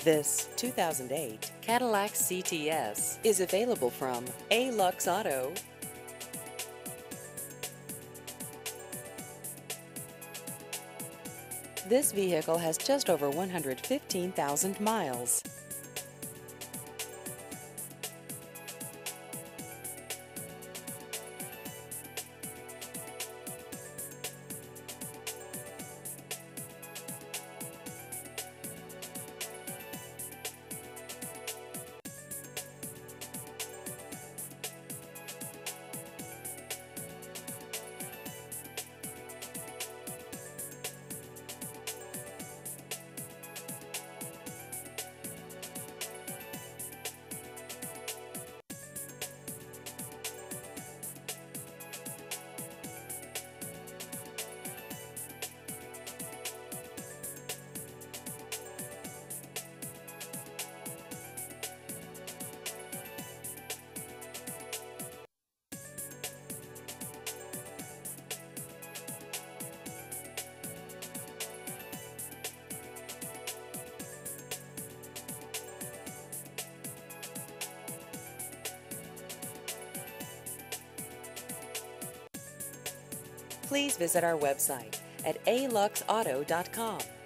This 2008 Cadillac CTS is available from A-Lux Auto. This vehicle has just over 115,000 miles. Please visit our website at aluxauto.com.